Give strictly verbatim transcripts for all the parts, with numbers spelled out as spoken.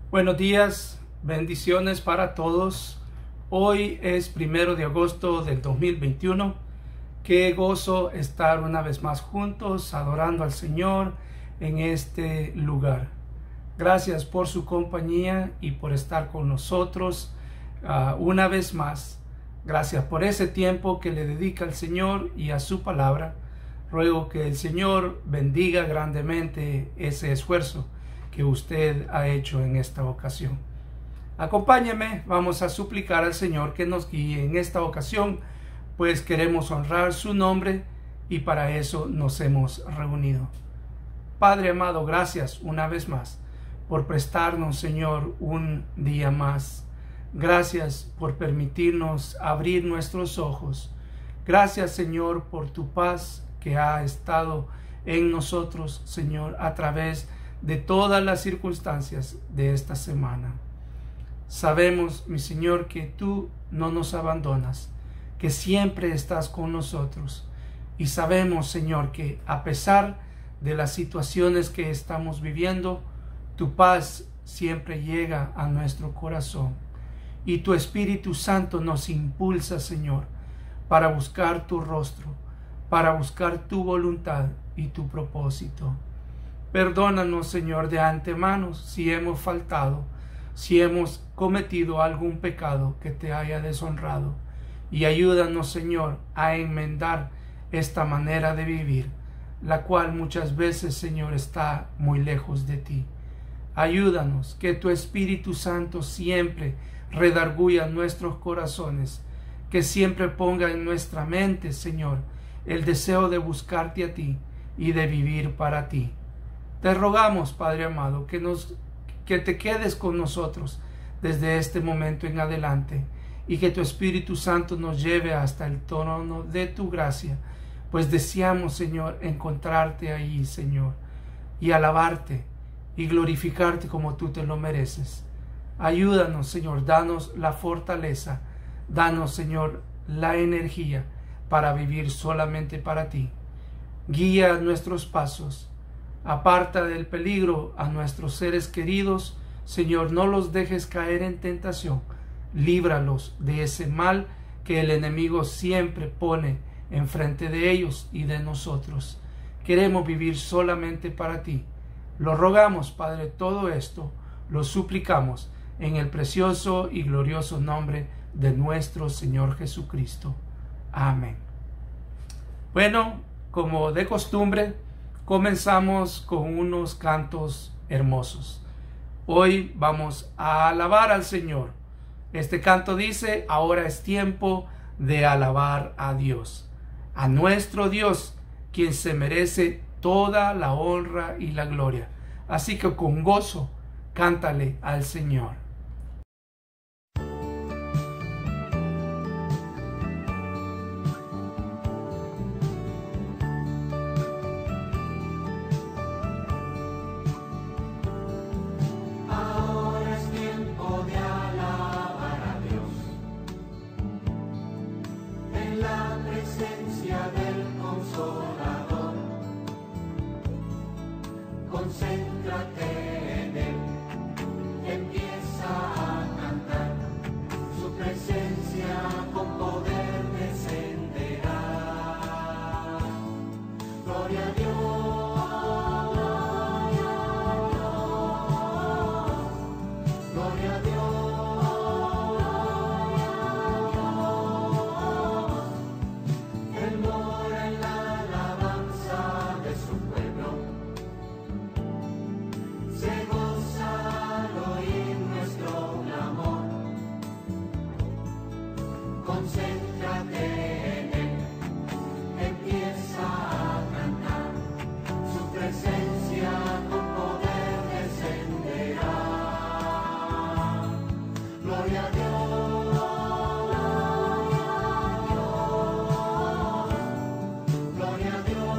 Buenos días, bendiciones para todos. Hoy es primero de agosto del dos mil veintiuno. Qué gozo estar una vez más juntos adorando al Señor en este lugar. Gracias por su compañía y por estar con nosotros uh, una vez más. Gracias por ese tiempo que le dedica al Señor y a su palabra. Ruego que el Señor bendiga grandemente ese esfuerzo que usted ha hecho en esta ocasión. Acompáñeme, vamos a suplicar al Señor que nos guíe en esta ocasión, pues queremos honrar su nombre y para eso nos hemos reunido. Padre amado, gracias una vez más por prestarnos, Señor, un día más. Gracias por permitirnos abrir nuestros ojos. Gracias, Señor, por tu paz que ha estado en nosotros, Señor, a través de todas las circunstancias de esta semana. Sabemos, mi Señor, que tú no nos abandonas, que siempre estás con nosotros. Y sabemos, Señor, que a pesar de las situaciones que estamos viviendo, tu paz siempre llega a nuestro corazón. Y tu Espíritu Santo nos impulsa, Señor, para buscar tu rostro, para buscar tu voluntad y tu propósito. Perdónanos, Señor, de antemano si hemos faltado, si hemos cometido algún pecado que te haya deshonrado. Y ayúdanos, Señor, a enmendar esta manera de vivir, la cual muchas veces, Señor, está muy lejos de ti. Ayúdanos, que tu Espíritu Santo siempre redarguya nuestros corazones, que siempre ponga en nuestra mente, Señor, el deseo de buscarte a ti y de vivir para ti. Te rogamos, Padre amado, que, nos, que te quedes con nosotros desde este momento en adelante y que tu Espíritu Santo nos lleve hasta el trono de tu gracia, pues deseamos, Señor, encontrarte ahí, Señor, y alabarte y glorificarte como tú te lo mereces. Ayúdanos, Señor, danos la fortaleza, danos, Señor, la energía para vivir solamente para ti. Guía nuestros pasos. Aparta del peligro a nuestros seres queridos, Señor, no los dejes caer en tentación, líbralos de ese mal que el enemigo siempre pone enfrente de ellos y de nosotros. Queremos vivir solamente para ti. Lo rogamos, Padre, todo esto lo suplicamos en el precioso y glorioso nombre de nuestro Señor Jesucristo. Amén. Bueno, como de costumbre, comenzamos con unos cantos hermosos. Hoy vamos a alabar al Señor. Este canto dice: ahora es tiempo de alabar a Dios, a nuestro Dios, quien se merece toda la honra y la gloria. Así que con gozo, cántale al Señor. Concéntrate en Él, empieza a cantar, su presencia con poder descenderá. Gloria a Dios, gloria a Dios, Él mora en la alabanza de su pueblo. Se goza al oír nuestro clamor. Concéntrate en Él, empieza a cantar, su presencia con poder descenderá. Gloria a Dios, gloria a Dios.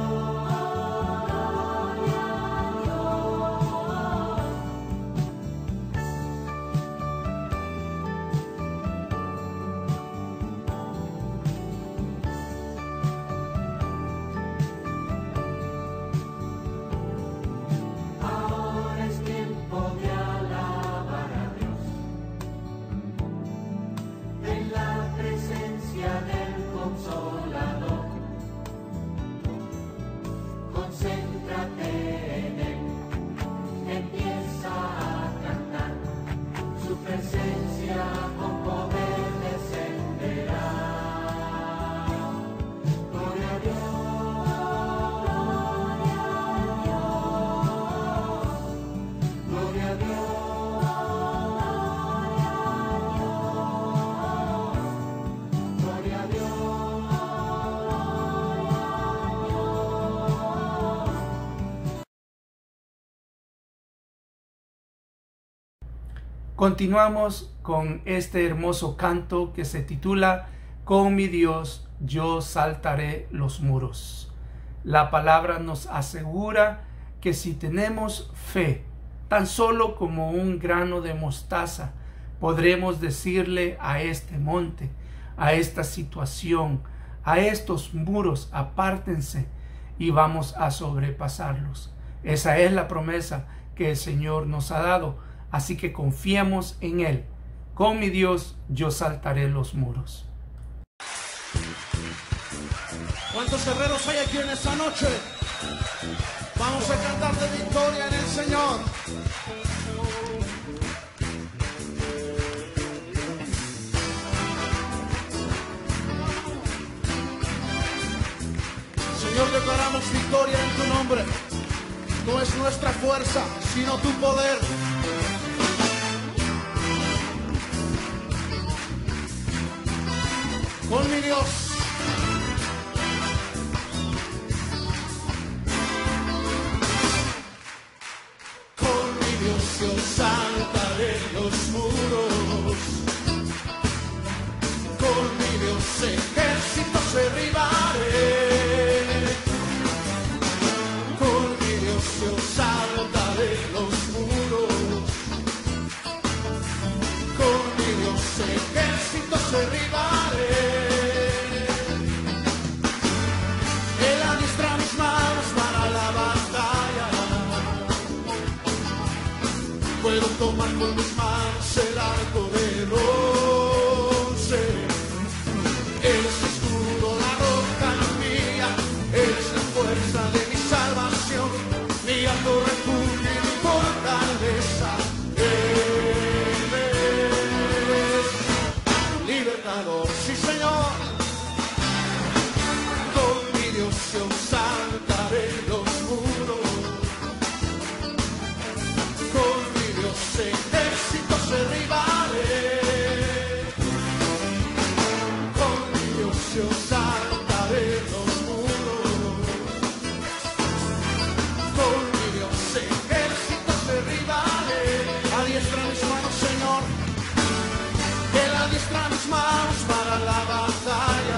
Continuamos con este hermoso canto que se titula Con mi Dios yo saltaré los muros. La palabra nos asegura que si tenemos fe, tan solo como un grano de mostaza, podremos decirle a este monte, a esta situación, a estos muros, apártense y vamos a sobrepasarlos. Esa es la promesa que el Señor nos ha dado, así que confiemos en Él. Con mi Dios yo saltaré los muros. ¿Cuántos guerreros hay aquí en esta noche? Vamos a cantar de victoria en el Señor. Señor, declaramos victoria en tu nombre. No es nuestra fuerza, sino tu poder. Con mi Dios. Yo saltaré los muros, con mi Dios ejércitos derribaré, con mi Dios yo saltaré los muros, con mi Dios ejércitos derribaré, Él adiestra mis manos para la batalla. Puedo tomar con mis manos el arco de bronce. Eres mi escudo, la roca mía. Eres la fuerza de mi salvación, mi alto refugio y mi fortaleza. Eres libertador, sí Señor. Con mi Dios yo saltaré los muros. Ejércitos derribaré, con mi Dios yo saltaré los muros, con mi Dios ejércitos derribaré. Adiestra mis manos, Señor, Él adiestra mis manos para la batalla.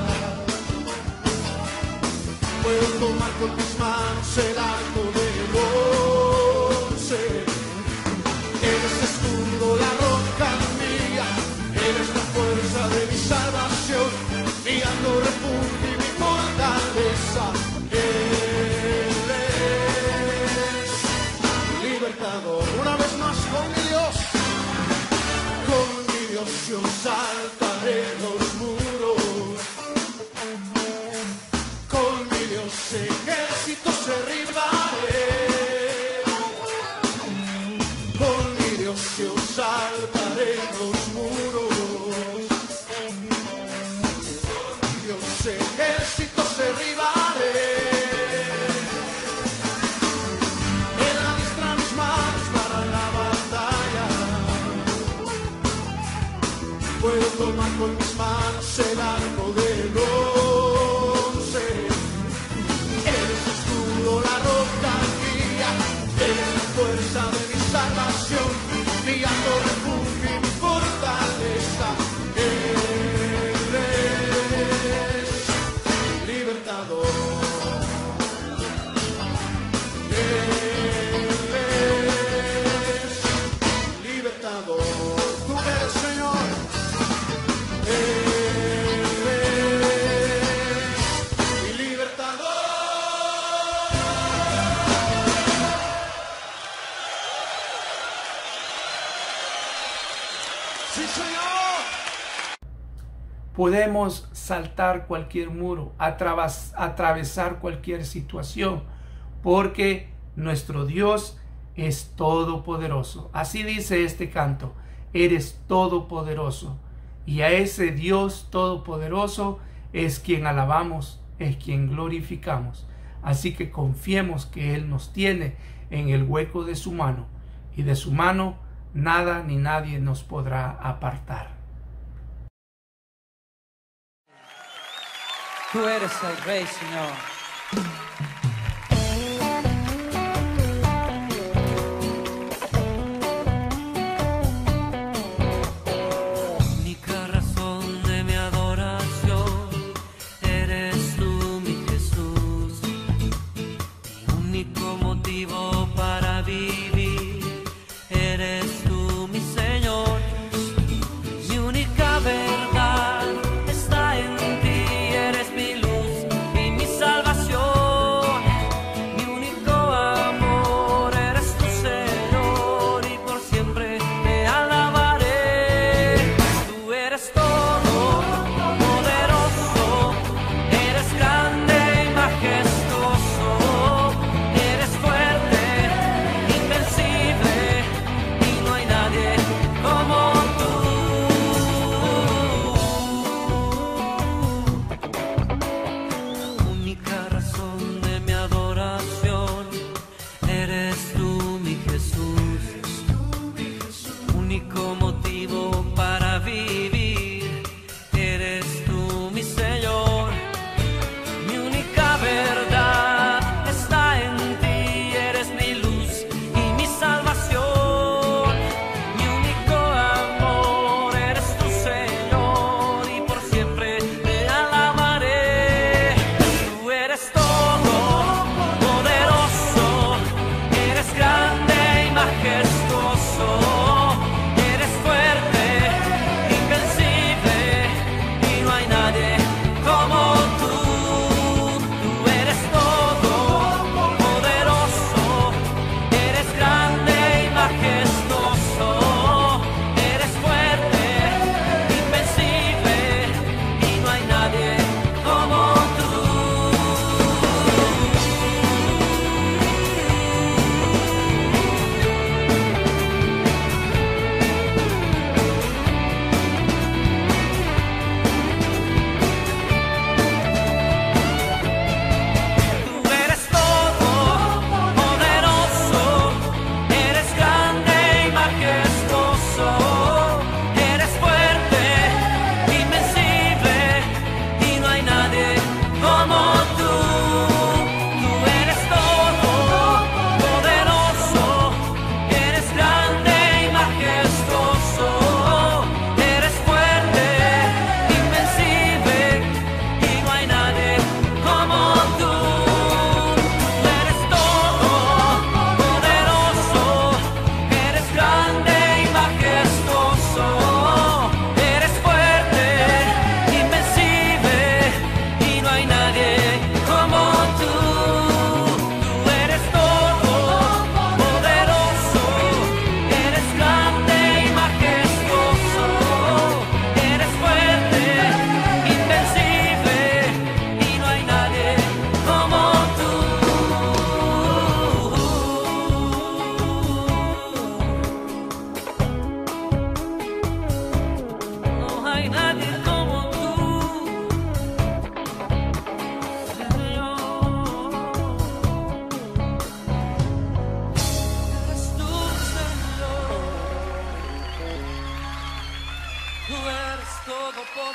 Puedo tomar con mis manos el arco de bronce. Eres escudo, la roca mía, eres la fuerza de mi salvación, mi alto refugio y mi fortaleza. Eres libertador. Una vez más con mi Dios, con mi Dios yo saltaré los muros, con mi Dios ejércitos derribaré. Yo saltaré los muros, Dios ejércitos derribaré. Él adiestra mis manos para la batalla. Puedo tomar con mis manos el arco de bronce. Eres escudo, la roca mía. Eres la fuerza de mi salvación, mi alto refugio y mi fortaleza. Eres libertador. Eres libertador. Tú eres Señor. Eres mi libertador. ¡Sí, Señor! Podemos saltar cualquier muro, atravas, atravesar cualquier situación, porque nuestro Dios es todopoderoso. Así dice este canto, eres todopoderoso. Y a ese Dios todopoderoso es quien alabamos, es quien glorificamos. Así que confiemos que Él nos tiene en el hueco de su mano, y de su mano nada ni nadie nos podrá apartar. Tú eres el Rey, Señor.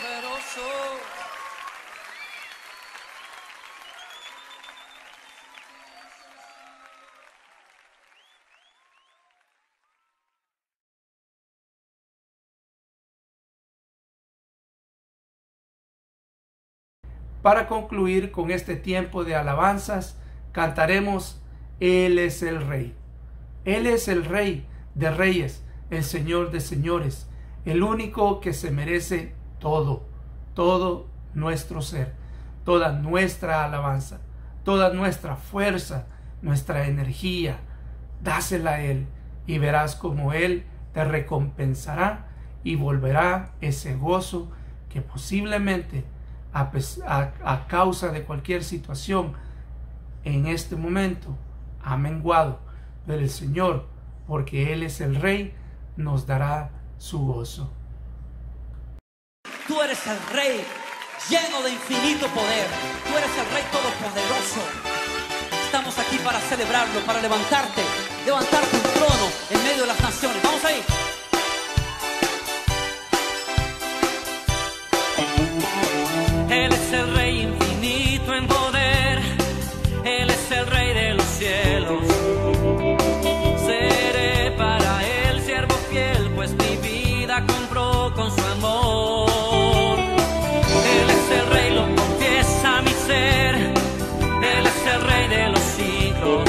poderoso. Para concluir con este tiempo de alabanzas, cantaremos Él es el Rey. Él es el Rey de reyes, el Señor de señores, el único que se merece todo, todo nuestro ser, toda nuestra alabanza, toda nuestra fuerza, nuestra energía. Dásela a Él y verás como Él te recompensará y volverá ese gozo que posiblemente a, a, a causa de cualquier situación en este momento ha menguado, pero el Señor, porque Él es el Rey, nos dará su gozo. Tú eres el Rey lleno de infinito poder. Tú eres el Rey todopoderoso. Estamos aquí para celebrarlo, para levantarte, levantar tu trono en medio de las naciones. Vamos ahí. Él es el Rey infinito en poder. Él es el Rey de los cielos. Seré para Él siervo fiel, pues mi vida compró con su amor. Él es el Rey, lo confiesa mi ser. Él es el Rey de los siglos.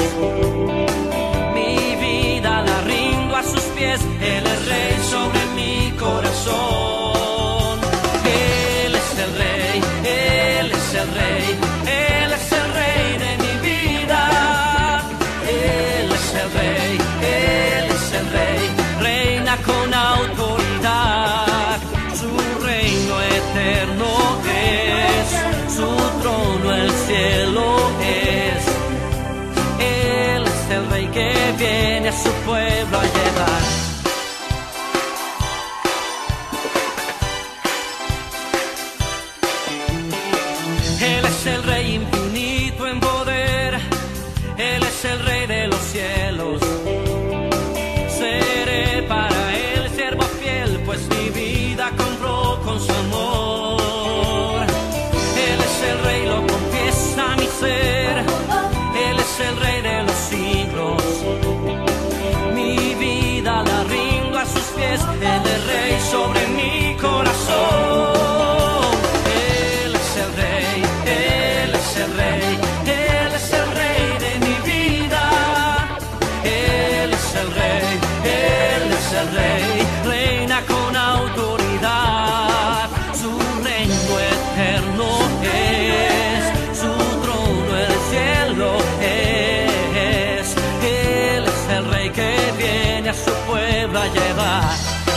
Mi vida la rindo a sus pies. Él es Rey sobre mi corazón. Él es el Rey, Él es el Rey, Él es el Rey de mi vida. Él es el Rey, Él es el Rey, reina con autoridad. Su reino eterno es, su trono el cielo es. Él es el Rey que viene a su pueblo a llevar. Él es el Rey infinito en poder. Él es el Rey de los cielos. Seré para Él siervo fiel, pues mi vida compró con su amor. Él es el Rey, lo confiesa mi ser. Él es el Rey de los siglos. Mi vida la rindo a sus pies. Él es Rey sobre mi corazón. Él es el Rey, Él es el Rey, Él es el Rey de mi vida. Él es el Rey, Él es el Rey, reina con autoridad. Su reino eterno es, su trono el cielo es. Él es el Rey que viene a su pueblo a llevar.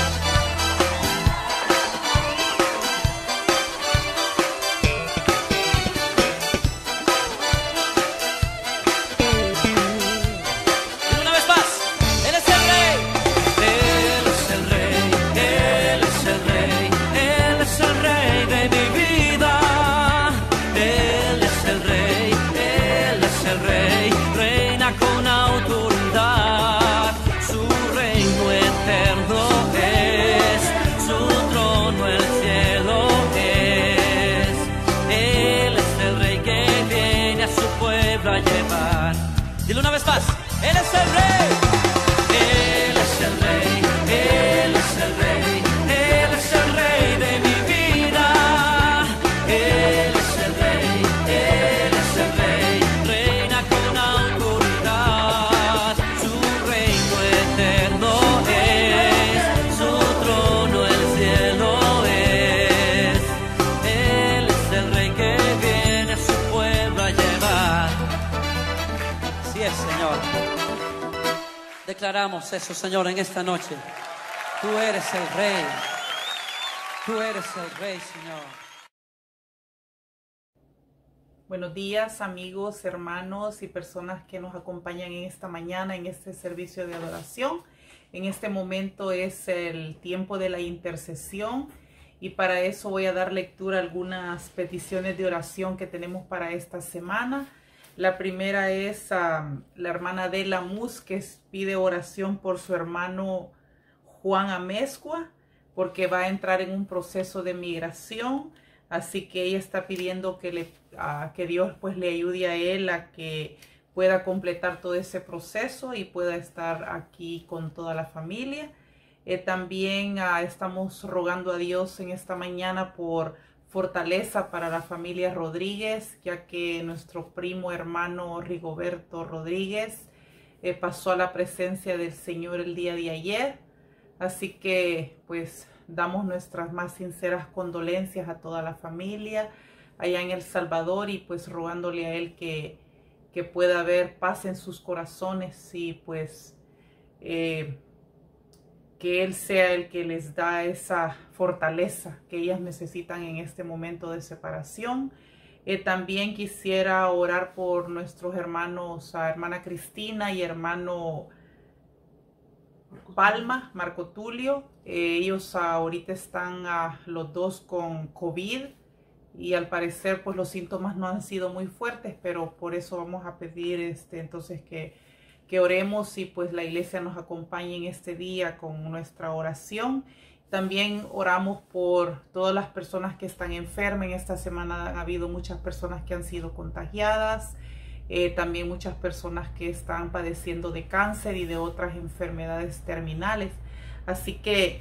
A llevar. Dile una vez más, Él es el Rey. Él es el Rey, Él es el Rey, Él es el Rey de mi vida. Él es el Rey, Él es el Rey, reina con autoridad. Su reino eterno es, su trono el cielo es. Él es el Rey que viene a su pueblo a llevar. Así es, Señor. Declaramos eso, Señor, en esta noche. Tú eres el Rey. Tú eres el Rey, Señor. Buenos días, amigos, hermanos y personas que nos acompañan en esta mañana en este servicio de adoración. En este momento es el tiempo de la intercesión y para eso voy a dar lectura a algunas peticiones de oración que tenemos para esta semana. La primera es um, la hermana Adela Mus, que pide oración por su hermano Juan Amezcua, porque va a entrar en un proceso de migración. Así que ella está pidiendo que, le, a, que Dios pues le ayude a él a que pueda completar todo ese proceso y pueda estar aquí con toda la familia. Eh, también uh, estamos rogando a Dios en esta mañana por fortaleza para la familia Rodríguez, ya que nuestro primo hermano Rigoberto Rodríguez eh, pasó a la presencia del Señor el día de ayer. Así que pues damos nuestras más sinceras condolencias a toda la familia allá en El Salvador y pues rogándole a él que, que pueda haber paz en sus corazones y pues eh, que Él sea el que les da esa fortaleza que ellas necesitan en este momento de separación. Eh, también quisiera orar por nuestros hermanos, a hermana Cristina y hermano Palma, Marco Tulio. Eh, ellos uh, ahorita están uh, los dos con COVID y al parecer pues los síntomas no han sido muy fuertes, pero por eso vamos a pedir este entonces que que oremos y pues la iglesia nos acompañe en este día con nuestra oración. También oramos por todas las personas que están enfermas. En esta semana ha habido muchas personas que han sido contagiadas, eh, también muchas personas que están padeciendo de cáncer y de otras enfermedades terminales. Así que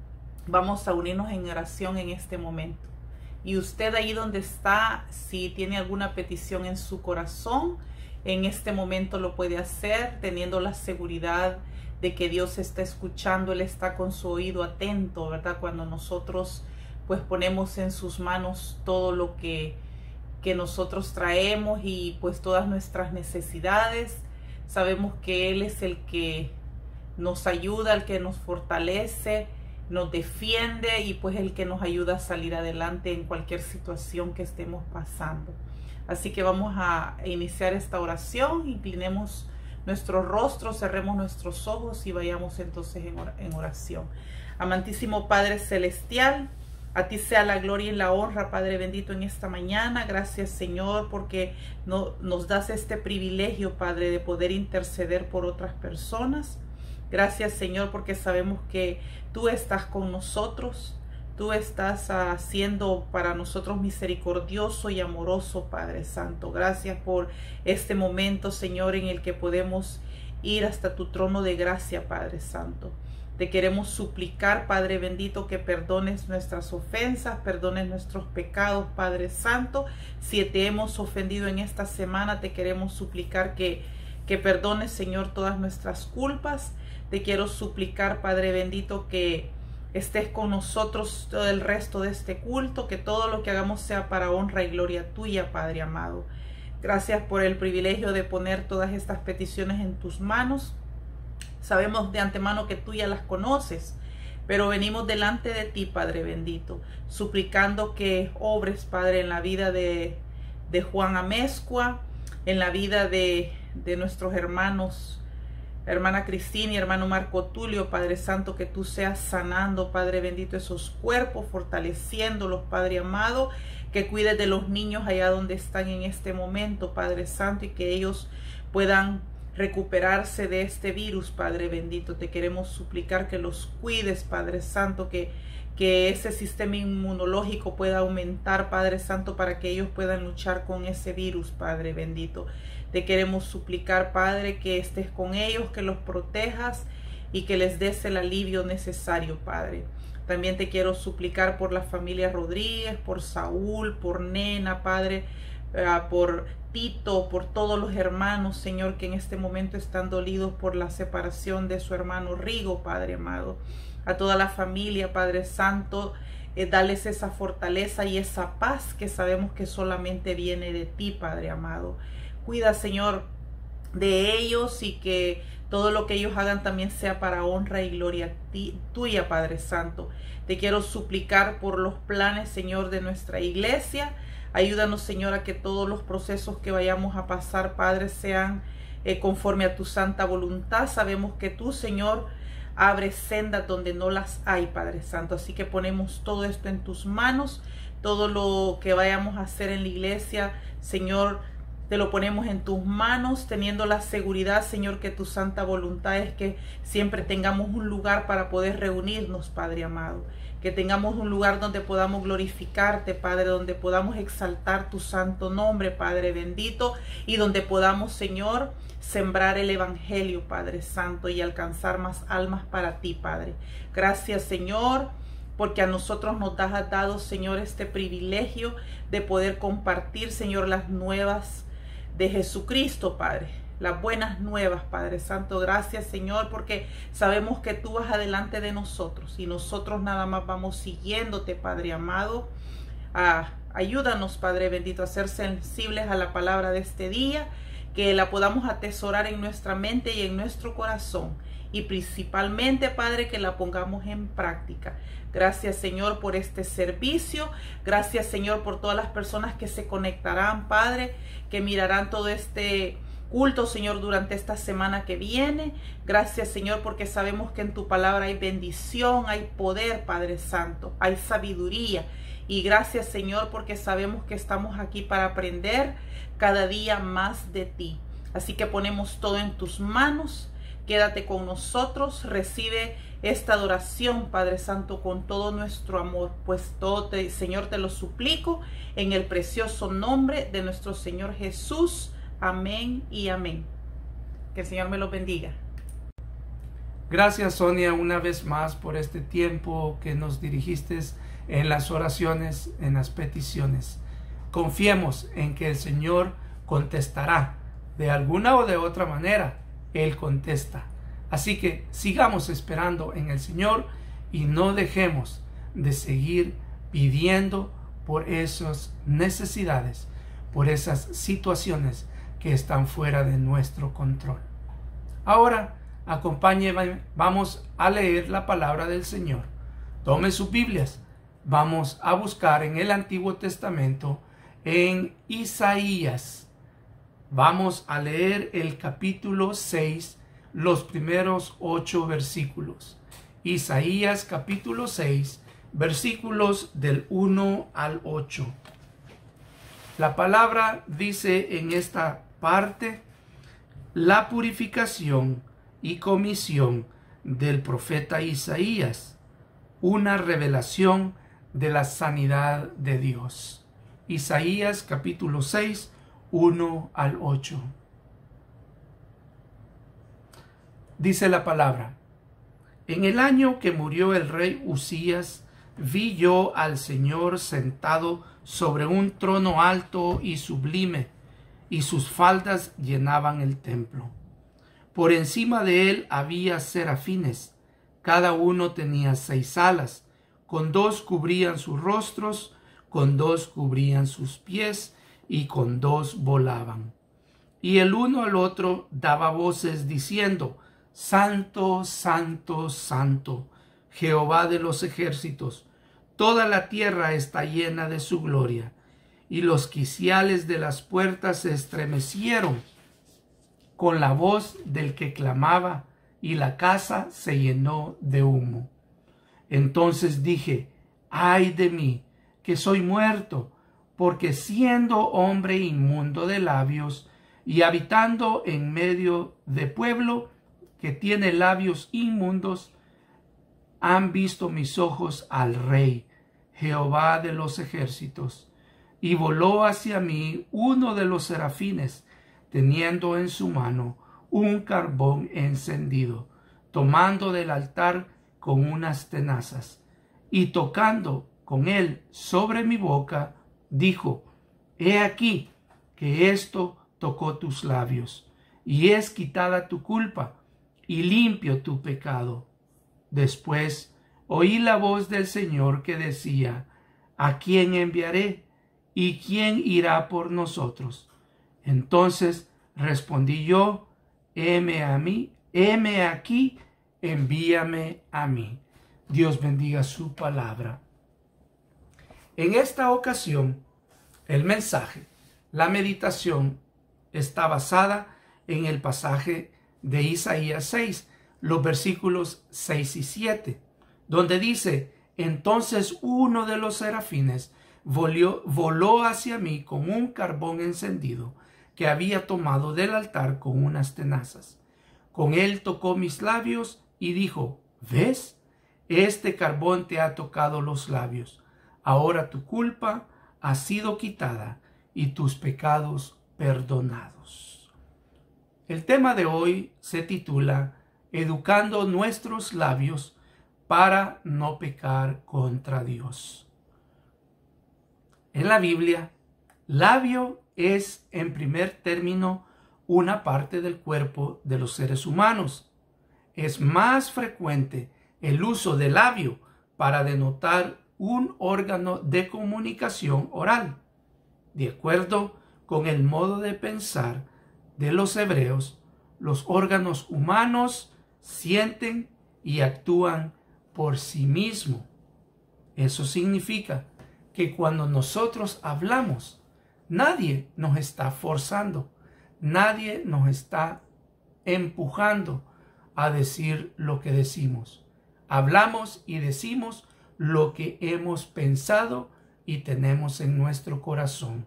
vamos a unirnos en oración en este momento. Y usted ahí donde está, si tiene alguna petición en su corazón, en este momento lo puede hacer teniendo la seguridad de que Dios está escuchando, Él está con su oído atento, ¿verdad? Cuando nosotros pues ponemos en sus manos todo lo que, que nosotros traemos y pues todas nuestras necesidades, sabemos que Él es el que nos ayuda, el que nos fortalece, nos defiende y pues el que nos ayuda a salir adelante en cualquier situación que estemos pasando. Así que vamos a iniciar esta oración, inclinemos nuestros rostros, cerremos nuestros ojos y vayamos entonces en oración. Amantísimo Padre Celestial, a ti sea la gloria y la honra, Padre bendito, en esta mañana. Gracias, Señor, porque no, nos das este privilegio, Padre, de poder interceder por otras personas. Gracias, Señor, porque sabemos que tú estás con nosotros. Tú estás haciendo para nosotros misericordioso y amoroso, Padre Santo. Gracias por este momento, Señor, en el que podemos ir hasta tu trono de gracia, Padre Santo. Te queremos suplicar, Padre bendito, que perdones nuestras ofensas, perdones nuestros pecados, Padre Santo. Si te hemos ofendido en esta semana, te queremos suplicar que, que perdones, Señor, todas nuestras culpas. Te quiero suplicar, Padre bendito, que estés con nosotros todo el resto de este culto, que todo lo que hagamos sea para honra y gloria tuya, Padre amado. Gracias por el privilegio de poner todas estas peticiones en tus manos. Sabemos de antemano que tú ya las conoces, pero venimos delante de ti, Padre bendito, suplicando que obres, Padre, en la vida de, de Juan Amezcua, en la vida de, de nuestros hermanos, hermana Cristina y hermano Marco Tulio, Padre Santo, que tú seas sanando, Padre bendito, esos cuerpos, fortaleciéndolos, Padre amado, que cuides de los niños allá donde están en este momento, Padre Santo, y que ellos puedan recuperarse de este virus, Padre bendito. Te queremos suplicar que los cuides, Padre Santo, que, que ese sistema inmunológico pueda aumentar, Padre Santo, para que ellos puedan luchar con ese virus, Padre bendito. Te queremos suplicar, Padre, que estés con ellos, que los protejas y que les des el alivio necesario, Padre. También te quiero suplicar por la familia Rodríguez, por Saúl, por Nena, Padre, uh, por Tito, por todos los hermanos, Señor, que en este momento están dolidos por la separación de su hermano Rigo, Padre amado. A toda la familia, Padre Santo, eh, dales esa fortaleza y esa paz que sabemos que solamente viene de ti, Padre amado. Cuida, Señor, de ellos y que todo lo que ellos hagan también sea para honra y gloria tuya, Padre Santo. Te quiero suplicar por los planes, Señor, de nuestra iglesia. Ayúdanos, Señor, a que todos los procesos que vayamos a pasar, Padre, sean eh, conforme a tu santa voluntad. Sabemos que tú, Señor, abres sendas donde no las hay, Padre Santo. Así que ponemos todo esto en tus manos. Todo lo que vayamos a hacer en la iglesia, Señor, te lo ponemos en tus manos, teniendo la seguridad, Señor, que tu santa voluntad es que siempre tengamos un lugar para poder reunirnos, Padre amado. Que tengamos un lugar donde podamos glorificarte, Padre, donde podamos exaltar tu santo nombre, Padre bendito, y donde podamos, Señor, sembrar el evangelio, Padre santo, y alcanzar más almas para ti, Padre. Gracias, Señor, porque a nosotros nos has dado, Señor, este privilegio de poder compartir, Señor, las nuevas de Jesucristo, Padre. Las buenas nuevas, Padre Santo. Gracias, Señor, porque sabemos que tú vas adelante de nosotros y nosotros nada más vamos siguiéndote, Padre amado. Ah, ayúdanos, Padre bendito, a ser sensibles a la palabra de este día, que la podamos atesorar en nuestra mente y en nuestro corazón. Y principalmente, Padre, que la pongamos en práctica. Gracias, Señor, por este servicio. Gracias, Señor, por todas las personas que se conectarán, Padre, que mirarán todo este culto, Señor, durante esta semana que viene. Gracias, Señor, porque sabemos que en tu palabra hay bendición, hay poder, Padre Santo, hay sabiduría. Y gracias, Señor, porque sabemos que estamos aquí para aprender cada día más de ti. Así que ponemos todo en tus manos. Quédate con nosotros, recibe esta adoración, Padre Santo, con todo nuestro amor, pues todo, te, Señor, te lo suplico en el precioso nombre de nuestro Señor Jesús. Amén y amén. Que el Señor me los bendiga. Gracias, Sonia, una vez más por este tiempo que nos dirigiste en las oraciones, en las peticiones. Confiemos en que el Señor contestará de alguna o de otra manera. Él contesta. Así que sigamos esperando en el Señor y no dejemos de seguir pidiendo por esas necesidades, por esas situaciones que están fuera de nuestro control. Ahora, acompáñenme, vamos a leer la palabra del Señor. Tome sus Biblias. Vamos a buscar en el Antiguo Testamento, en Isaías. Vamos a leer el capítulo seis, los primeros ocho versículos. Isaías capítulo seis, versículos del uno al ocho. La palabra dice en esta parte: la purificación y comisión del profeta Isaías, una revelación de la sanidad de Dios. Isaías capítulo seis, uno al ocho. Dice la palabra: en el año que murió el rey Usías, vi yo al Señor sentado sobre un trono alto y sublime, y sus faldas llenaban el templo. Por encima de él había serafines, cada uno tenía seis alas, con dos cubrían sus rostros, con dos cubrían sus pies, y con dos volaban. Y el uno al otro daba voces diciendo: Santo, Santo, Santo, Jehová de los ejércitos, toda la tierra está llena de su gloria. Y los quiciales de las puertas se estremecieron con la voz del que clamaba, y la casa se llenó de humo. Entonces dije: ay de mí, que soy muerto, porque siendo hombre inmundo de labios y habitando en medio de pueblo que tiene labios inmundos, han visto mis ojos al Rey, Jehová de los ejércitos. Y voló hacia mí uno de los serafines, teniendo en su mano un carbón encendido, tomando del altar con unas tenazas, y tocando con él sobre mi boca, dijo: he aquí que esto tocó tus labios, y es quitada tu culpa, y limpio tu pecado. Después oí la voz del Señor que decía: ¿a quién enviaré? ¿Y quién irá por nosotros? Entonces respondí yo: heme a mí, heme aquí, envíame a mí. Dios bendiga su palabra. En esta ocasión, el mensaje, la meditación, está basada en el pasaje de Isaías seis, los versículos seis y siete, donde dice: entonces uno de los serafines voló, voló hacia mí con un carbón encendido, que había tomado del altar con unas tenazas. Con él tocó mis labios y dijo: ¿ves? Este carbón te ha tocado los labios. Ahora tu culpa ha sido quitada y tus pecados perdonados. El tema de hoy se titula Educando nuestros labios para no pecar contra Dios. En la Biblia, labio es en primer término una parte del cuerpo de los seres humanos. Es más frecuente el uso del labio para denotar un órgano de comunicación oral. De acuerdo con el modo de pensar de los hebreos, los órganos humanos sienten y actúan por sí mismos. Eso significa que cuando nosotros hablamos, nadie nos está forzando, nadie nos está empujando a decir lo que decimos. Hablamos y decimos lo que hemos pensado y tenemos en nuestro corazón.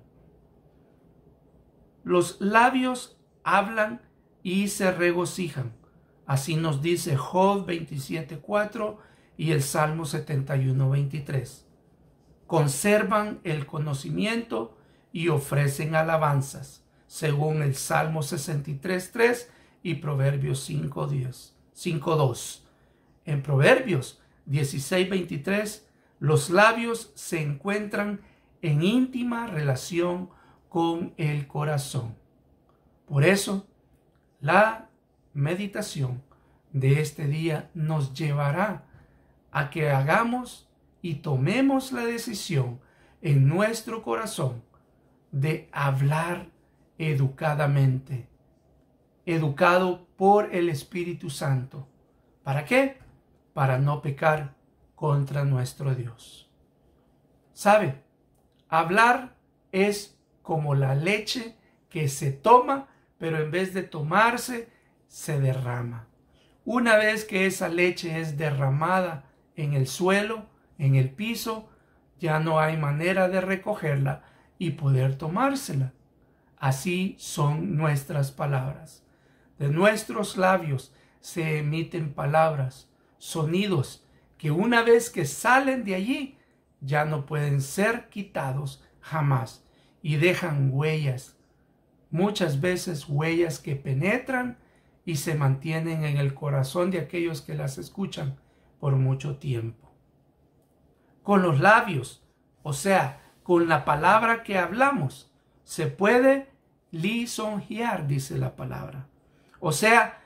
Los labios hablan y se regocijan. Así nos dice Job veintisiete cuatro y el Salmo setenta y uno veintitrés. Conservan el conocimiento y ofrecen alabanzas, según el Salmo sesenta y tres tres y Proverbios cinco dos. En Proverbios dieciséis veintitrés, los labios se encuentran en íntima relación con el corazón. Por eso, la meditación de este día nos llevará a que hagamos y tomemos la decisión en nuestro corazón de hablar educadamente, educado por el Espíritu Santo. ¿Para qué? Para no pecar contra nuestro Dios. ¿Sabe? Hablar es como la leche que se toma, pero en vez de tomarse, se derrama. Una vez que esa leche es derramada en el suelo, en el piso, ya no hay manera de recogerla y poder tomársela. Así son nuestras palabras. De nuestros labios se emiten palabras, sonidos, que una vez que salen de allí, ya no pueden ser quitados jamás y dejan huellas, muchas veces huellas que penetran y se mantienen en el corazón de aquellos que las escuchan por mucho tiempo. Con los labios, o sea, con la palabra que hablamos, se puede lisonjear, dice la palabra. O sea,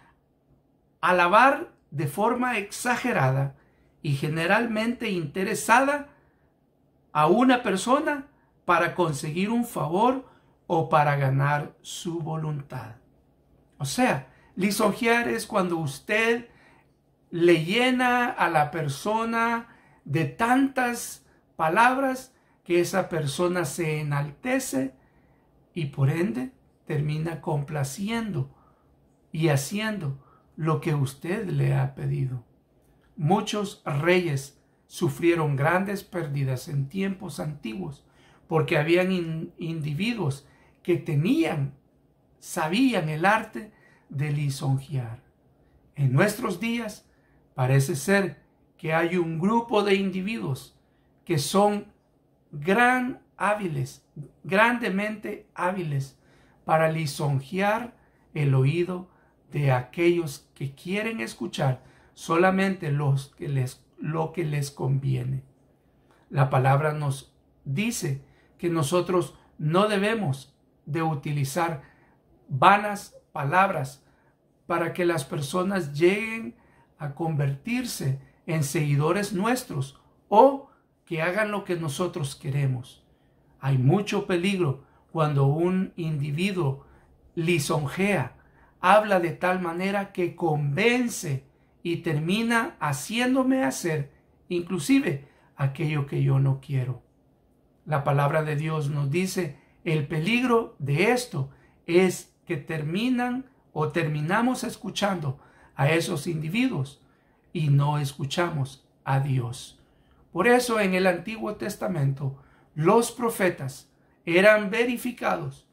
alabar de forma exagerada y generalmente interesada a una persona para conseguir un favor o para ganar su voluntad. O sea, lisonjear es cuando usted le llena a la persona de tantas palabras que esa persona se enaltece y por ende termina complaciendo y haciendo lo que usted le ha pedido. Muchos reyes sufrieron grandes pérdidas en tiempos antiguos porque habían in- individuos que tenían, sabían el arte de lisonjear. En nuestros días parece ser que hay un grupo de individuos que son gran hábiles, grandemente hábiles para lisonjear el oído de aquellos que quieren escuchar solamente los que les, lo que les conviene. La palabra nos dice que nosotros no debemos de utilizar vanas palabras para que las personas lleguen a convertirse en seguidores nuestros o que hagan lo que nosotros queremos. Hay mucho peligro cuando un individuo lisonjea, habla de tal manera que convence y termina haciéndome hacer inclusive aquello que yo no quiero. La palabra de Dios nos dice, el peligro de esto es que terminan o terminamos escuchando a esos individuos y no escuchamos a Dios. Por eso en el Antiguo Testamento los profetas eran verificados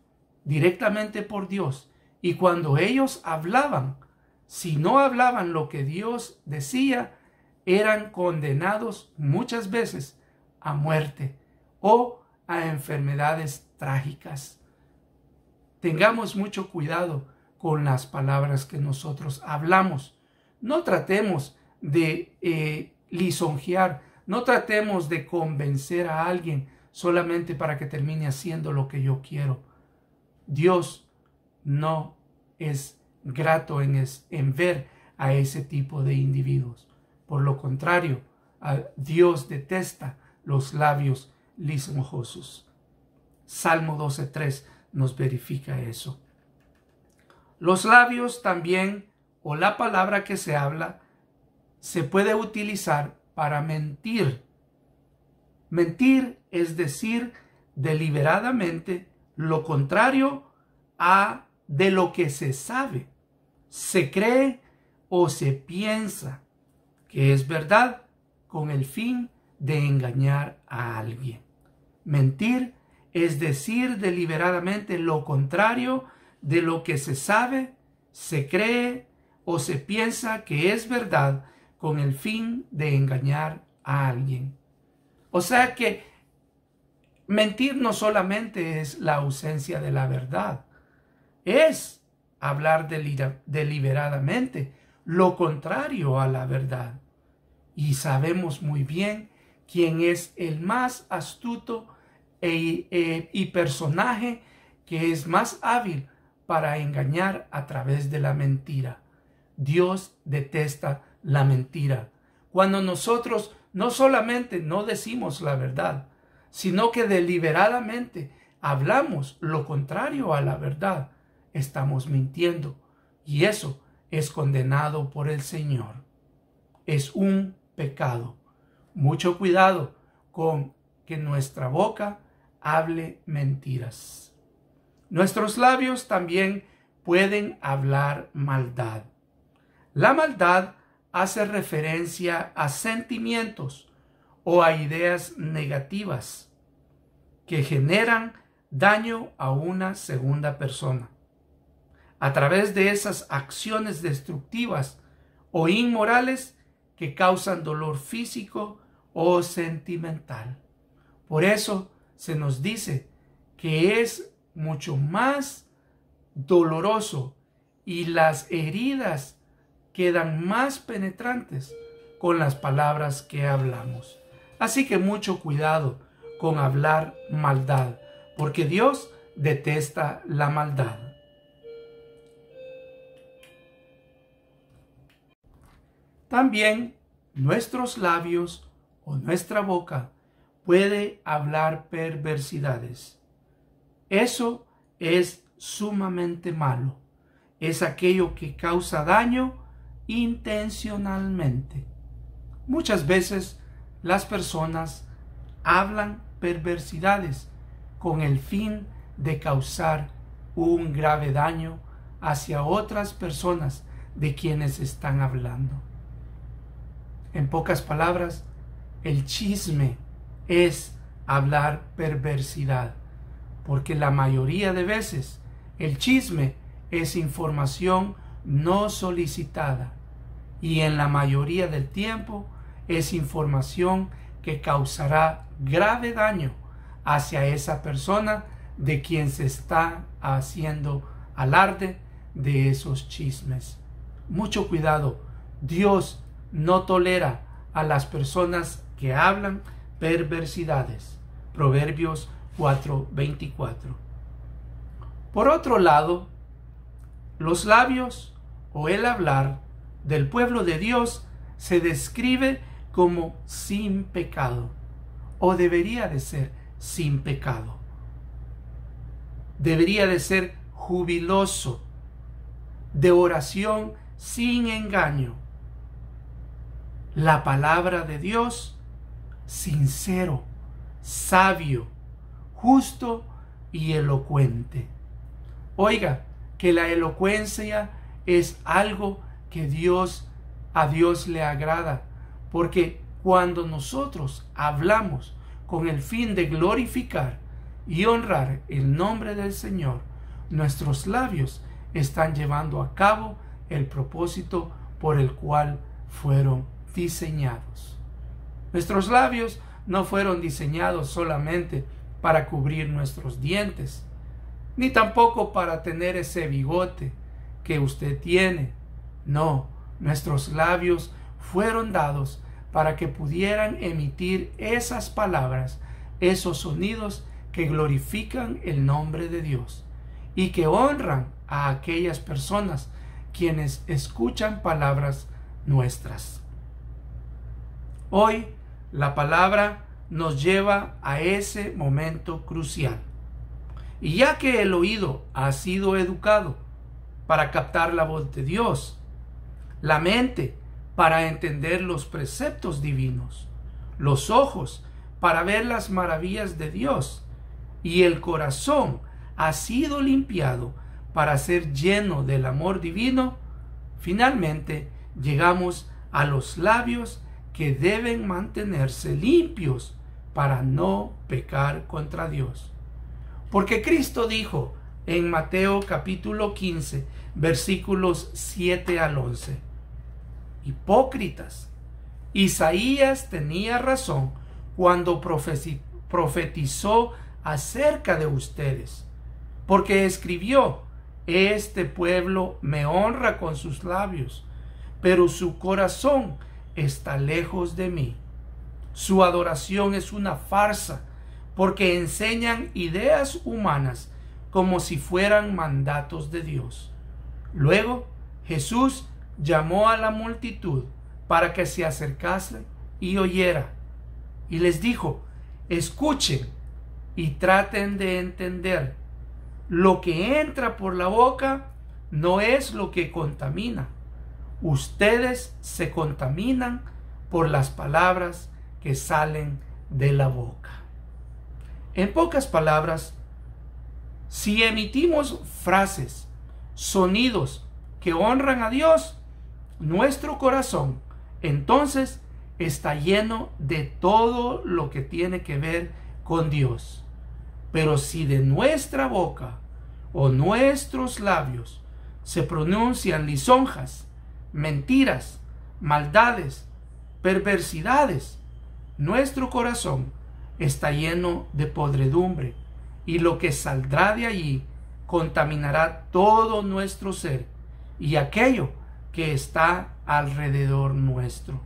directamente por Dios. Y cuando ellos hablaban, si no hablaban lo que Dios decía, eran condenados muchas veces a muerte o a enfermedades trágicas. Tengamos mucho cuidado con las palabras que nosotros hablamos. No tratemos de eh, lisonjear, no tratemos de convencer a alguien solamente para que termine haciendo lo que yo quiero. Dios no es grato en, es, en ver a ese tipo de individuos. Por lo contrario, Dios detesta los labios lisonjosos. Salmo doce tres nos verifica eso. Los labios también, o la palabra que se habla, se puede utilizar para mentir. Mentir es decir deliberadamente lo contrario a de lo que se sabe, se cree o se piensa que es verdad con el fin de engañar a alguien. Mentir es decir deliberadamente lo contrario de lo que se sabe, se cree o se piensa que es verdad con el fin de engañar a alguien. O sea que mentir no solamente es la ausencia de la verdad, es hablar deliberadamente lo contrario a la verdad. Y sabemos muy bien quién es el más astuto e, e, y personaje que es más hábil para engañar a través de la mentira. Dios detesta la mentira. Cuando nosotros no solamente no decimos la verdad, sino que deliberadamente hablamos lo contrario a la verdad, estamos mintiendo. Y eso es condenado por el Señor. Es un pecado. Mucho cuidado con que nuestra boca hable mentiras. Nuestros labios también pueden hablar maldad. La maldad hace referencia a sentimientos o a ideas negativas que generan daño a una segunda persona. A través de esas acciones destructivas o inmorales que causan dolor físico o sentimental. Por eso se nos dice que es mucho más doloroso y las heridas quedan más penetrantes con las palabras que hablamos. Así que mucho cuidado con hablar maldad, porque Dios detesta la maldad. También nuestros labios o nuestra boca puede hablar perversidades. Eso es sumamente malo. Es aquello que causa daño intencionalmente. Muchas veces las personas hablan perversidades con el fin de causar un grave daño hacia otras personas de quienes están hablando. En pocas palabras, el chisme es hablar perversidad, porque la mayoría de veces el chisme es información no solicitada y en la mayoría del tiempo es información que causará grave daño hacia esa persona de quien se está haciendo alarde de esos chismes. Mucho cuidado, Dios no tolera a las personas que hablan perversidades. Proverbios cuatro veinticuatro. Por otro lado, los labios o el hablar del pueblo de Dios se describe como sin pecado, o debería de ser sin pecado. Debería de ser jubiloso, de oración sin engaño. La palabra de Dios, sincero, sabio, justo y elocuente. Oiga, que la elocuencia es algo que Dios, a Dios le agrada, porque cuando nosotros hablamos con el fin de glorificar y honrar el nombre del Señor, nuestros labios están llevando a cabo el propósito por el cual fueron diseñados. Nuestros labios no fueron diseñados solamente para cubrir nuestros dientes, ni tampoco para tener ese bigote que usted tiene. No, nuestros labios fueron dados para que pudieran emitir esas palabras, esos sonidos que glorifican el nombre de Dios y que honran a aquellas personas quienes escuchan palabras nuestras. Hoy la palabra nos lleva a ese momento crucial. Y ya que el oído ha sido educado para captar la voz de Dios, la mente para entender los preceptos divinos, los ojos para ver las maravillas de Dios, y el corazón ha sido limpiado para ser lleno del amor divino, finalmente llegamos a los labios que deben mantenerse limpios para no pecar contra Dios. Porque Cristo dijo en Mateo capítulo quince, versículos siete al once, hipócritas, Isaías tenía razón cuando profetizó acerca de ustedes, porque escribió: este pueblo me honra con sus labios, pero su corazón está lejos de mí. Su adoración es una farsa, porque enseñan ideas humanas como si fueran mandatos de Dios. Luego Jesús llamó a la multitud para que se acercase y oyera, y les dijo: escuchen y traten de entender. Lo que entra por la boca no es lo que contamina. Ustedes se contaminan por las palabras que salen de la boca. En pocas palabras, si emitimos frases, sonidos que honran a Dios, nuestro corazón entonces está lleno de todo lo que tiene que ver con Dios. Pero si de nuestra boca o nuestros labios se pronuncian lisonjas, mentiras, maldades, perversidades, nuestro corazón está lleno de podredumbre, y lo que saldrá de allí contaminará todo nuestro ser y aquello que está alrededor nuestro.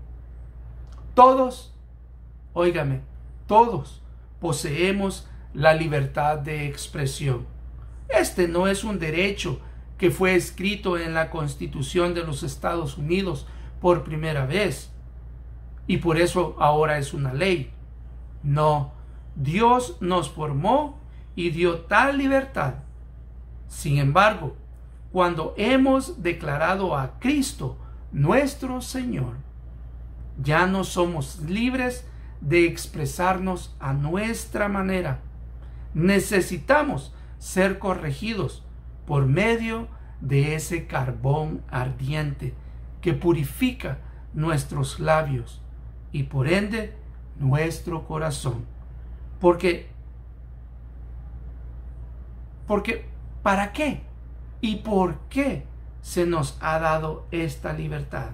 Todos, óigame, todos poseemos la libertad de expresión. Este no es un derecho que fue escrito en la Constitución de los Estados Unidos por primera vez y por eso ahora es una ley. No, Dios nos formó y dio tal libertad. Sin embargo, cuando hemos declarado a Cristo nuestro Señor, ya no somos libres de expresarnos a nuestra manera. Necesitamos ser corregidos por medio de ese carbón ardiente que purifica nuestros labios y por ende nuestro corazón. Porque, porque, ¿para qué? ¿Y por qué se nos ha dado esta libertad?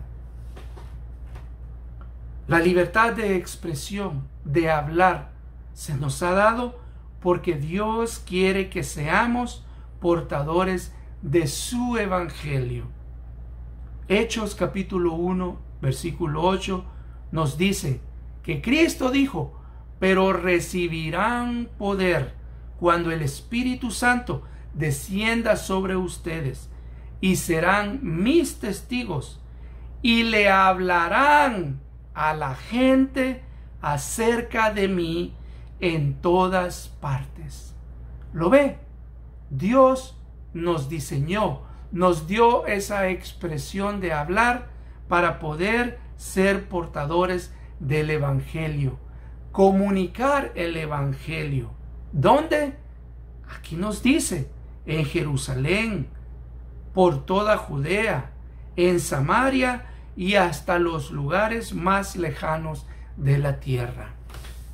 La libertad de expresión, de hablar, se nos ha dado porque Dios quiere que seamos portadores de su evangelio. Hechos capítulo uno, versículo ocho, nos dice que Cristo dijo: pero recibirán poder cuando el Espíritu Santo descienda sobre ustedes, y serán mis testigos, y le hablarán a la gente acerca de mí en todas partes. ¿Lo ve? Dios nos diseñó, nos dio esa expresión de hablar para poder ser portadores del evangelio, comunicar el evangelio. ¿Dónde? Aquí nos dice: en Jerusalén, por toda Judea, en Samaria y hasta los lugares más lejanos de la tierra.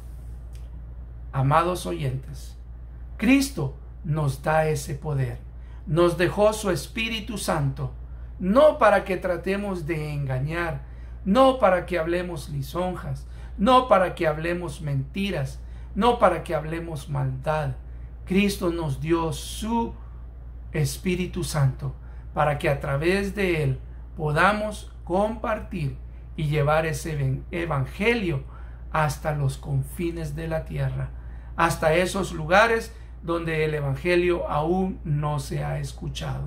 Amados oyentes, Cristo nos da ese poder. nos dejó su Espíritu Santo, no para que tratemos de engañar, no para que hablemos lisonjas, no para que hablemos mentiras, no para que hablemos maldad. Cristo nos dio su Espíritu Santo para que a través de él podamos compartir y llevar ese evangelio hasta los confines de la tierra, hasta esos lugares donde el evangelio aún no se ha escuchado.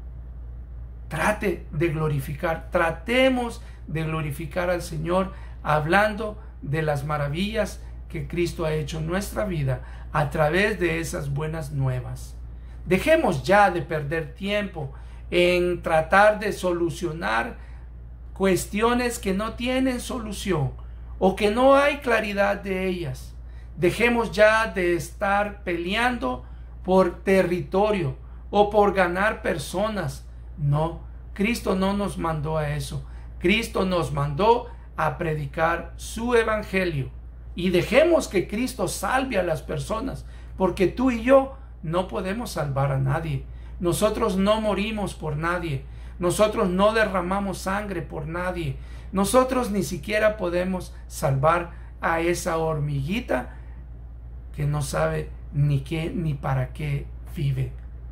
Trate de glorificar, tratemos de glorificar al Señor hablando de las maravillas que Cristo ha hecho en nuestra vida a través de esas buenas nuevas. Dejemos ya de perder tiempo en tratar de solucionar cuestiones que no tienen solución o que no hay claridad de ellas. Dejemos ya de estar peleando por territorio o por ganar personas. No, Cristo no nos mandó a eso. Cristo nos mandó a predicar su evangelio. Y dejemos que Cristo salve a las personas, porque tú y yo no podemos salvar a nadie. Nosotros no morimos por nadie. Nosotros no derramamos sangre por nadie. Nosotros ni siquiera podemos salvar a esa hormiguita que no sabe ni qué ni para qué vive.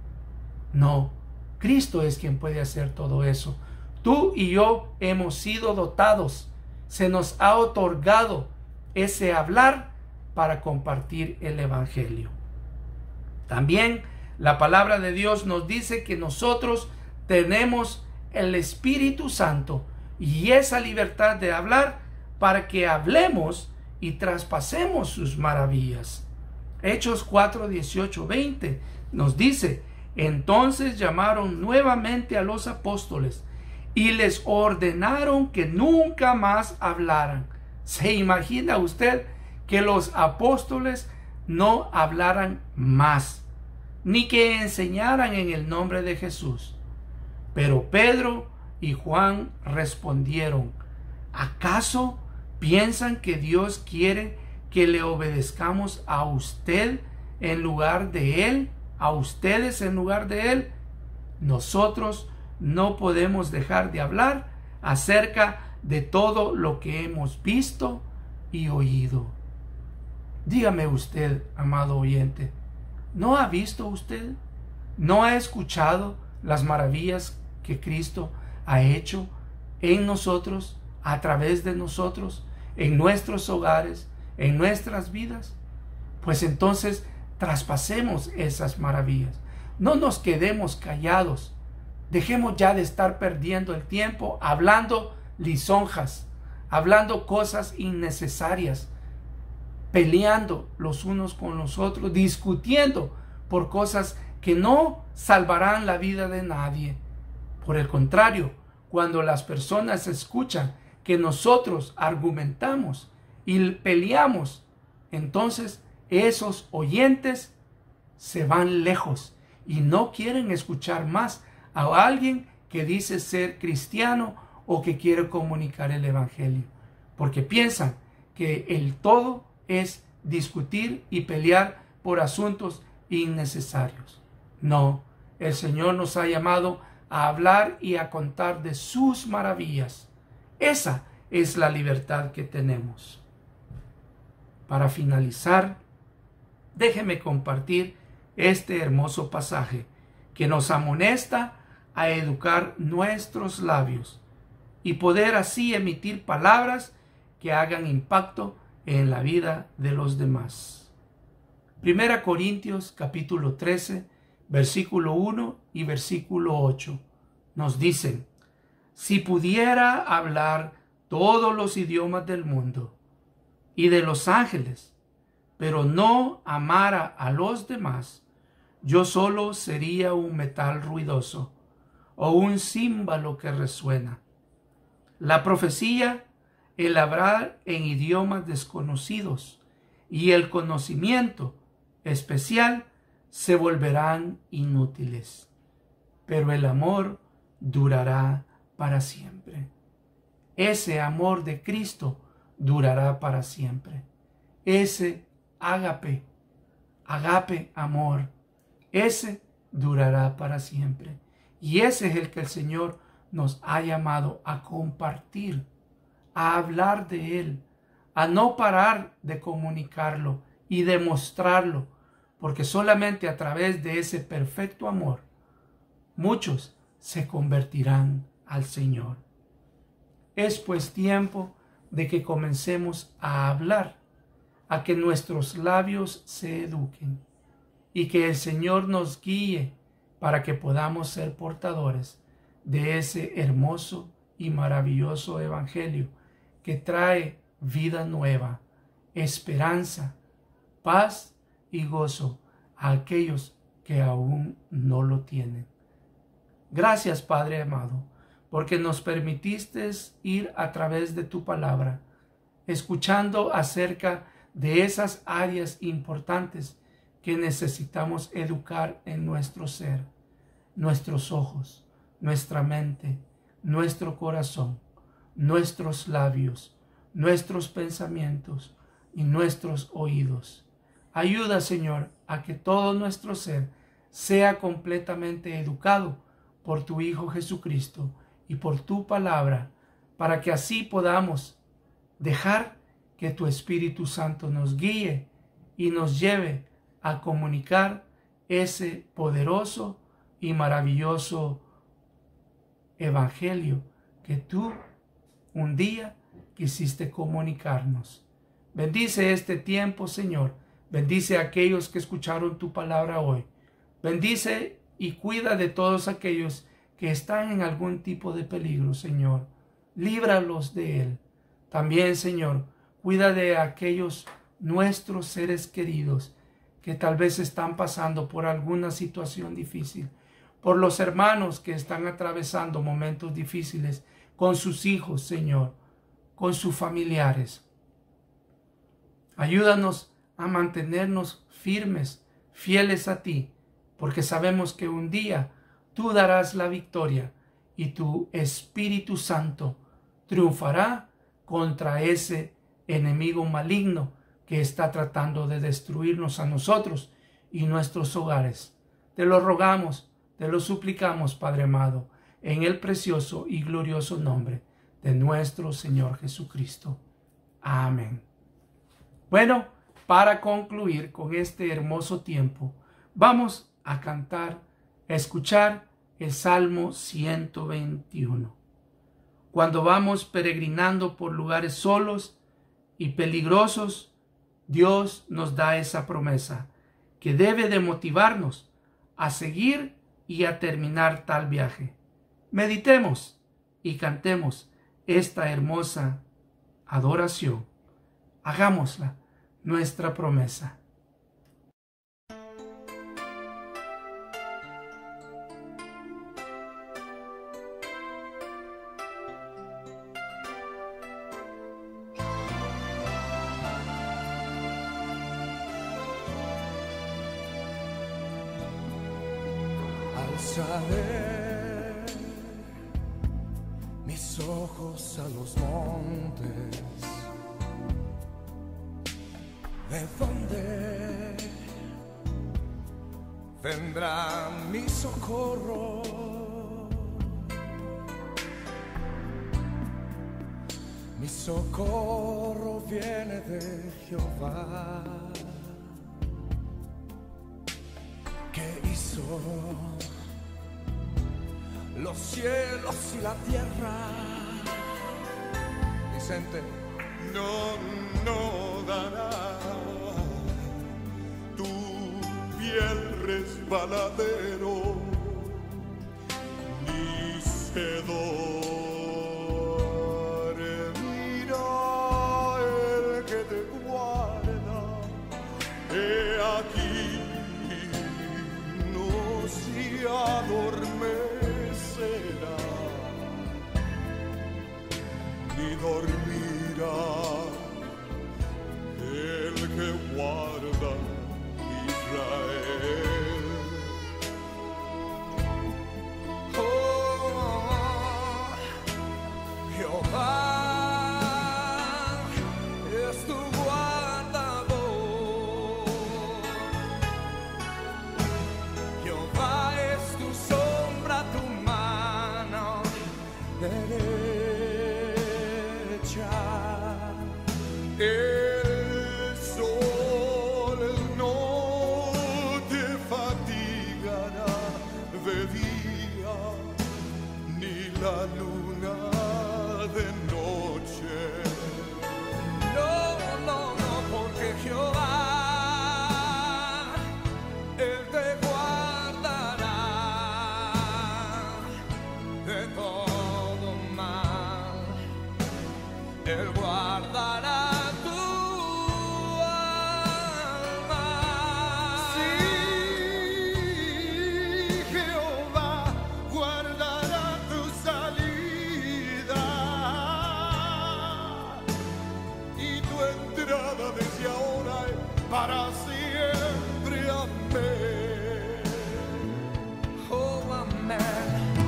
No, Cristo es quien puede hacer todo eso. Tú y yo hemos sido dotados, se nos ha otorgado ese hablar para compartir el evangelio. También la palabra de Dios nos dice que nosotros tenemos el Espíritu Santo y esa libertad de hablar para que hablemos y traspasemos sus maravillas. Hechos cuatro, dieciocho, veinte nos dice: entonces llamaron nuevamente a los apóstoles y les ordenaron que nunca más hablaran. ¿Se imagina usted que los apóstoles no hablaran más, ni que enseñaran en el nombre de Jesús? Pero Pedro y Juan respondieron: ¿acaso piensan que Dios quiere que le obedezcamos a usted en lugar de él, a ustedes en lugar de él? Nosotros no podemos dejar de hablar acerca de todo lo que hemos visto y oído. Dígame usted, amado oyente, ¿no ha visto usted? ¿No ha escuchado las maravillas que Cristo ha hecho en nosotros, a través de nosotros, en nuestros hogares, en nuestras vidas? Pues entonces traspasemos esas maravillas. No nos quedemos callados. Dejemos ya de estar perdiendo el tiempo hablando lisonjas, hablando cosas innecesarias, peleando los unos con los otros, discutiendo por cosas que no salvarán la vida de nadie. Por el contrario, cuando las personas escuchan que nosotros argumentamos y peleamos, entonces esos oyentes se van lejos y no quieren escuchar más a alguien que dice ser cristiano o que quiere comunicar el evangelio, porque piensan que el todo es discutir y pelear por asuntos innecesarios. No, el Señor nos ha llamado a hablar y a contar de sus maravillas. Esa es la libertad que tenemos. Para finalizar, déjeme compartir este hermoso pasaje que nos amonesta a educar nuestros labios y poder así emitir palabras que hagan impacto en la vida de los demás. Primera Corintios capítulo trece, versículo uno y versículo ocho nos dicen: si pudiera hablar todos los idiomas del mundo y de los ángeles, pero no amara a los demás, yo solo sería un metal ruidoso o un címbalo que resuena. La profecía, el hablar en idiomas desconocidos y el conocimiento especial se volverán inútiles, pero el amor durará para siempre. Ese amor de Cristo durará para siempre. Ese ágape, agape amor, ese durará para siempre. Y ese es el que el Señor nos ha llamado a compartir, a hablar de Él, a no parar de comunicarlo y demostrarlo, porque solamente a través de ese perfecto amor, muchos se convertirán al Señor. Es pues tiempo de que comencemos a hablar, a que nuestros labios se eduquen y que el Señor nos guíe para que podamos ser portadores de ese hermoso y maravilloso evangelio que trae vida nueva, esperanza, paz y gozo a aquellos que aún no lo tienen. Gracias, Padre amado, porque nos permitiste ir a través de tu palabra, escuchando acerca de esas áreas importantes que necesitamos educar en nuestro ser, nuestros ojos, nuestra mente, nuestro corazón, nuestros labios, nuestros pensamientos y nuestros oídos. Ayuda, Señor, a que todo nuestro ser sea completamente educado por tu Hijo Jesucristo y por tu palabra, para que así podamos dejar que tu Espíritu Santo nos guíe y nos lleve a comunicar ese poderoso y maravilloso evangelio que tú un día quisiste comunicarnos. Bendice este tiempo, Señor. Bendice a aquellos que escucharon tu palabra hoy. Bendice y cuida de todos aquellos que están en algún tipo de peligro, Señor. Líbralos de él. También, Señor, cuida de aquellos nuestros seres queridos que tal vez están pasando por alguna situación difícil, por los hermanos que están atravesando momentos difíciles con sus hijos, Señor, con sus familiares. Ayúdanos a mantenernos firmes, fieles a ti, porque sabemos que un día tú darás la victoria y tu Espíritu Santo triunfará contra ese enemigo maligno que está tratando de destruirnos a nosotros y nuestros hogares. Te lo rogamos, te lo suplicamos, Padre amado, en el precioso y glorioso nombre de nuestro Señor Jesucristo. Amén. Bueno, para concluir con este hermoso tiempo, vamos a cantar, a escuchar el Salmo ciento veintiuno. Cuando vamos peregrinando por lugares solos y peligrosos, Dios nos da esa promesa que debe de motivarnos a seguir y a terminar tal viaje. Meditemos y cantemos esta hermosa adoración. Hagámosla nuestra promesa. Alzaré mis ojos a los montes, ¿de dónde vendrá mi socorro? Mi socorro viene de Jehová, que hizo los cielos y la tierra. Vicente. No, no dará tu piel resbaladero, ni se dormirá el que te guarda. He aquí, no se adormecerá, ni dormirá el que guarda Israel. Oh, la luna de noche. No, no, no, porque Jehová, Él te guardará de todo mal. Él guardará tu alma. Sí, Jehová guardará tu salida y tu entrada desde ahora y para siempre. Amén. Oh, amén.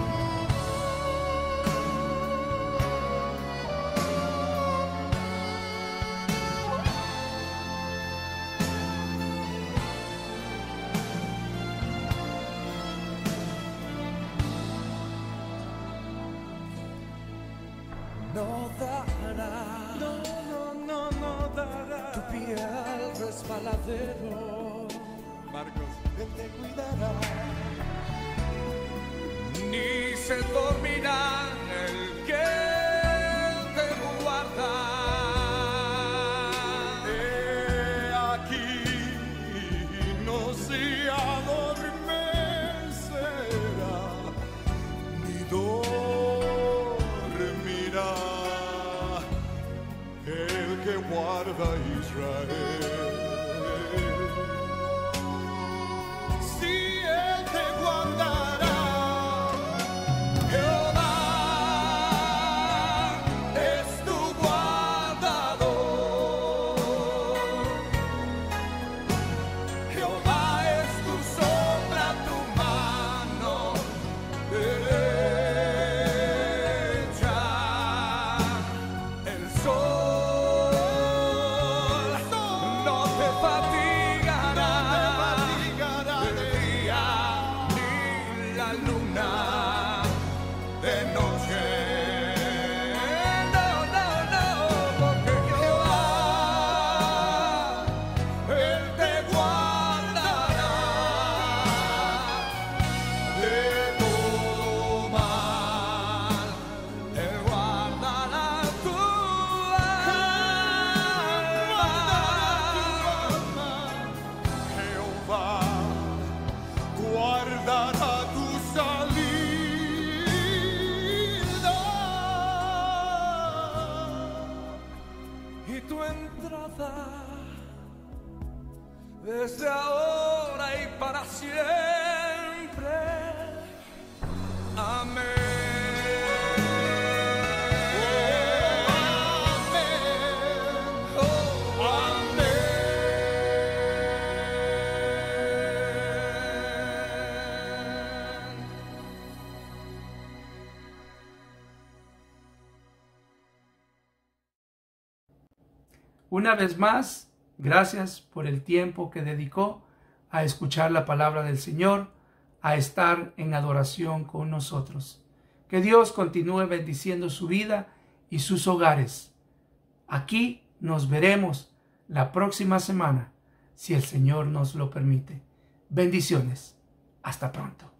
No dará, No, no, no, no dará. tu pie al resbaladero. Marcos, Él te cuidará. Ni se dormirá el que te guarda. He aquí no se adormecerá ni dormirá el que guarda a Israel. Si Él te guardará, Jehová es tu guardador. Jehová es tu sombra, tu mano derecha. El sol no te fatigará, fatigará de día, ni la luna de noche. No, no, no, porque Jehová, Él te guardará de todo mal. Él guardará tu alma. Jehová guardará tu salida Y tu entrada desde ahora y para siempre. Amén. Oh, amén. Una vez más, gracias por el tiempo que dedicó a escuchar la palabra del Señor, a estar en adoración con nosotros. Que Dios continúe bendiciendo su vida y sus hogares. Aquí nos veremos la próxima semana, si el Señor nos lo permite. Bendiciones. Hasta pronto.